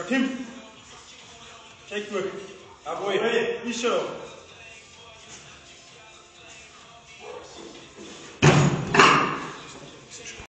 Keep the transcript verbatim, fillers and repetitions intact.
Alright, Tim. Take foot. Ah boy. Ready? You show.